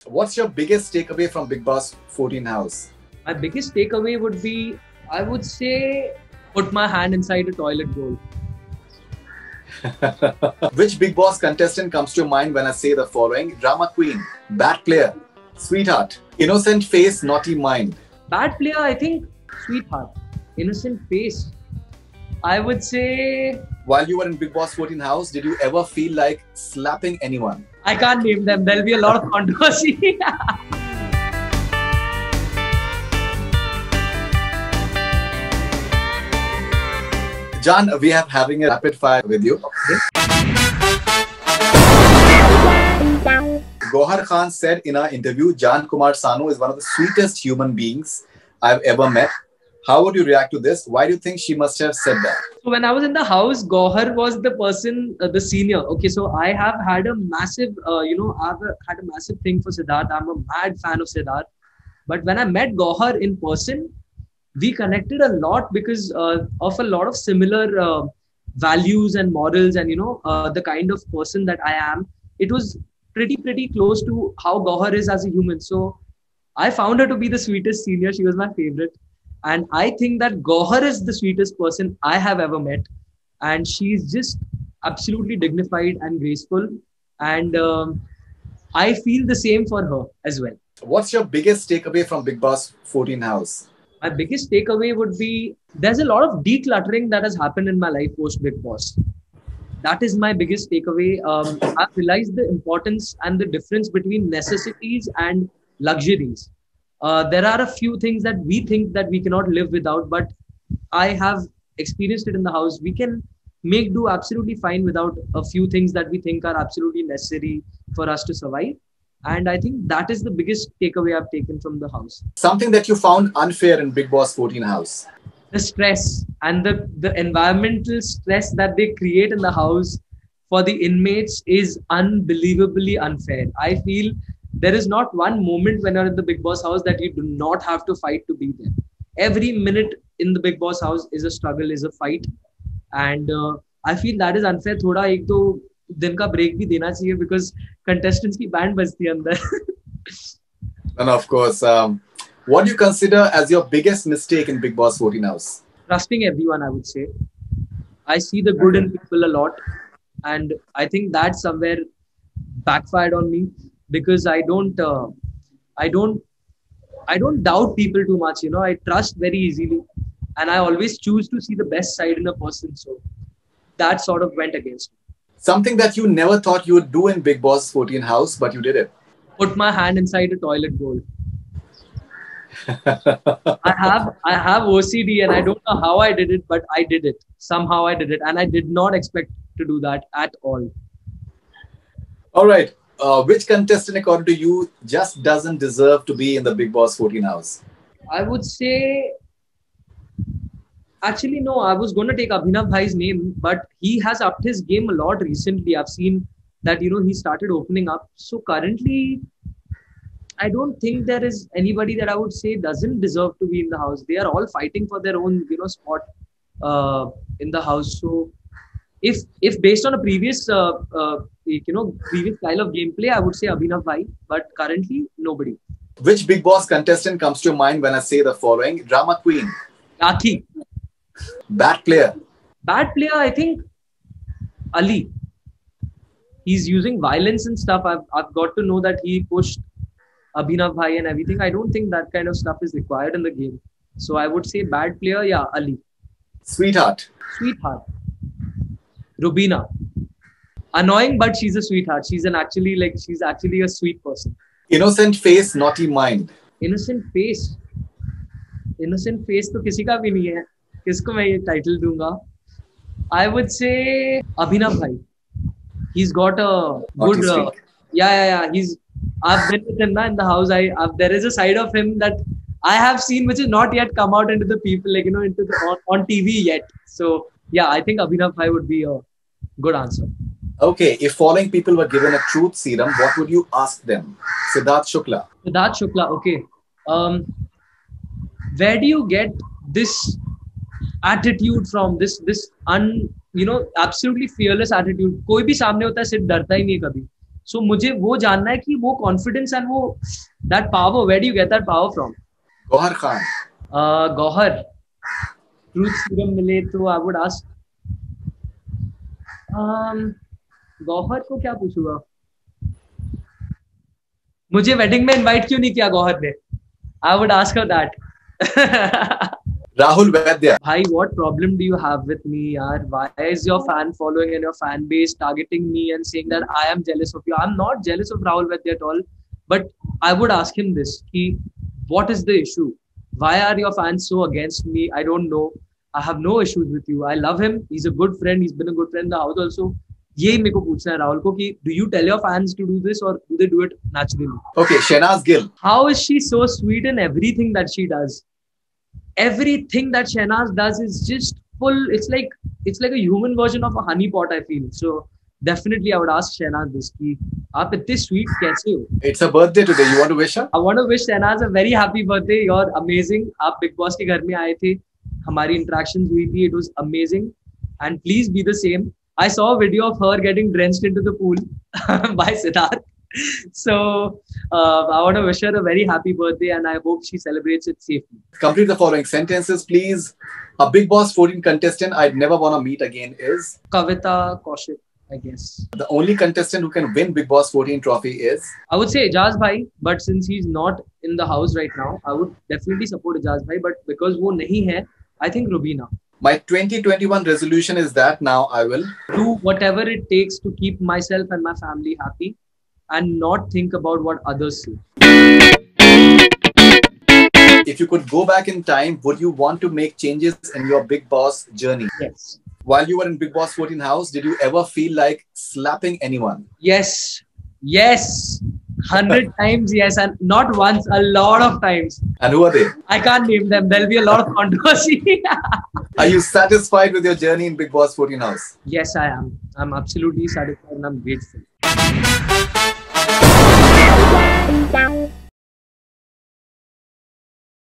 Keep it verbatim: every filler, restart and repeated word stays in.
What's your biggest takeaway from Bigg Boss fourteen house? My biggest takeaway would be, I would say, put my hand inside a toilet bowl. Which Bigg Boss contestant comes to mind when I say the following? Drama queen, bad player, sweetheart, innocent face, naughty mind. Bad player, I think, sweetheart. Innocent face, I would say. While you were in Bigg Boss fourteen house, did you ever feel like slapping anyone? I can't name them. There'll be a lot of controversy. Jan, we are having a rapid fire with you. Gohar Khan said in our interview, Jan Kumar Sanu is one of the sweetest human beings I've ever met. How would you react to this? Why do you think she must have said that? So when I was in the house, Gohar was the person, uh, the senior. Okay, so I have had a massive, uh, you know, I've uh, had a massive thing for Siddharth. I'm a mad fan of Siddharth. But when I met Gohar in person, we connected a lot because uh, of a lot of similar uh, values and morals and, you know, uh, the kind of person that I am. It was pretty, pretty close to how Gohar is as a human. So I found her to be the sweetest senior. She was my favorite. And I think that Gohar is the sweetest person I have ever met. And she's just absolutely dignified and graceful. And um, I feel the same for her as well. What's your biggest takeaway from Bigg Boss fourteen house? My biggest takeaway would be, there's a lot of decluttering that has happened in my life post Bigg Boss. That is my biggest takeaway. Um, I've realized the importance and the difference between necessities and luxuries. Uh, there are a few things that we think that we cannot live without, but I have experienced it in the house. We can make do absolutely fine without a few things that we think are absolutely necessary for us to survive. And I think that is the biggest takeaway I've taken from the house. Something that you found unfair in Bigg Boss fourteen house? The stress and the, the environmental stress that they create in the house for the inmates is unbelievably unfair. I feel there is not one moment when you're in the Bigg Boss house that you do not have to fight to be there. Every minute in the Bigg Boss house is a struggle, is a fight. And uh, I feel that is unfair. Thoda ek do din ka break bhi dena chahiye because contestants ki band bajti hai andar. And of course, um, what do you consider as your biggest mistake in Bigg Boss fourteen house? Trusting everyone, I would say. I see the good in people a lot. And I think that somewhere backfired on me. Because I don't, uh, I don't, I don't doubt people too much. You know, I trust very easily, and I always choose to see the best side in a person. So that sort of went against me. Something that you never thought you would do in Bigg Boss fourteen house, but you did it. Put my hand inside a toilet bowl. I have, I have O C D, and I don't know how I did it, but I did it. Somehow I did it, and I did not expect to do that at all. All right. Uh, which contestant, according to you, just doesn't deserve to be in the Bigg Boss fourteen house? I would say, actually, no, I was going to take Abhinav Bhai's name, but he has upped his game a lot recently. I've seen that, you know, he started opening up. So currently, I don't think there is anybody that I would say doesn't deserve to be in the house. They are all fighting for their own, you know, spot uh, in the house. So if if based on a previous, uh, uh, you know, previous style of gameplay, I would say Abhinav Bhai, but currently nobody. Which Bigg Boss contestant comes to mind when I say the following? Drama queen. Rakhi. Bad player. Bad player, I think Ali. He's using violence and stuff. I've, I've got to know that he pushed Abhinav Bhai and everything. I don't think that kind of stuff is required in the game. So I would say bad player, yeah, Ali. Sweetheart. Sweetheart. Rubina. Annoying, but she's a sweetheart. She's an actually like she's actually a sweet person. Innocent face, naughty mind. Innocent face. Innocent face तो किसी का भी नहीं है. किसको मैं ये title दूंगा? I would say Abhinav Bhai. He's got a good. Uh, yeah, yeah, yeah. He's. I've been with him na, in the house. I. I've, there is a side of him that I have seen which is not yet come out into the people, like you know, into the on, on T V yet. So yeah, I think Abhinav Bhai would be a good answer. Okay, if following people were given a truth serum, what would you ask them? Siddharth Shukla. Siddharth Shukla, okay. Um, where do you get this attitude from? This this un you know absolutely fearless attitude. कोई भी सामने होता है सिर्फ डरता ही नहीं कभी. So मुझे वो जानना है कि वो confidence and वो that power, where do you get that power from? Gauhar Khan. Uh, Gauhar. Truth serum मिले तो I would ask. Um, Gauhar को क्या पूछूंगा? मुझे वेडिंग में इनवाइट क्यों नहीं किया गौहर ने? I would ask her that. Rahul Vaidya. Bhai, what problem do you have with me, yaar? Why is your fan following and your fan base targeting me and saying that I am jealous of you? I'm not jealous of Rahul Vaidya at all. But I would ask him this: ki, what is the issue? Why are your fans so against me? I don't know. I have no issues with you. I love him. He's a good friend. He's been a good friend in the house also. यही मेरे को पूछना है राहुल को कि do you tell your fans to do this or do they do it naturally? Okay, Shehnaz Gill. How is she so sweet in everything that she does? Everything that Shehnaz does is just full. It's like it's like a human version of a honey pot, I feel. So definitely I would ask Shehnaz this कि आप इतने sweet कैसे हो? It's her birthday today. You want to wish her? I want to wish Shehnaz a very happy birthday. You're amazing. आप Bigg Boss के घर में आए थे. हमारी interactions हुई थी. It was amazing. And please be the same. I saw a video of her getting drenched into the pool by Siddharth. So uh, I want to wish her a very happy birthday and I hope she celebrates it safely. Complete the following sentences, please. A Bigg Boss fourteen contestant I'd never want to meet again is? Kavita Kaushik, I guess. The only contestant who can win Bigg Boss fourteen trophy is? I would say Ijaz Bhai, but since he's not in the house right now, I would definitely support Ijaz Bhai. But because wo nahi hai, I think Rubina. My twenty twenty-one resolution is that now I will do whatever it takes to keep myself and my family happy and not think about what others say. If you could go back in time, would you want to make changes in your Bigg Boss journey? Yes. While you were in Bigg Boss fourteen house, did you ever feel like slapping anyone? Yes. Yes. Hundred times, yes, and not once, a lot of times. And who are they? I can't name them. There'll be a lot of controversy. Are you satisfied with your journey in Bigg Boss fourteen house? Yes, I am. I'm absolutely satisfied and I'm grateful.